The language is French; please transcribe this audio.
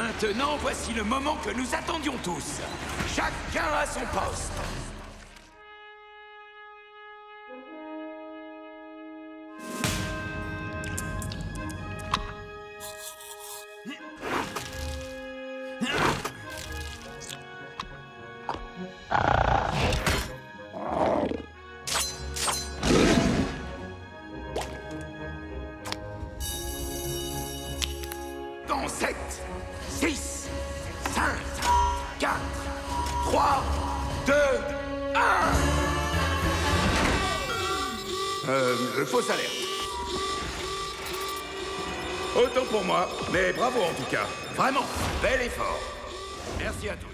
Maintenant, voici le moment que nous attendions tous. Chacun à son poste. Dans 7, 6, 5, 4, 3, 2, 1. Fausse alerte. Autant pour moi, mais bravo en tout cas. Vraiment, bel effort. Merci à tous.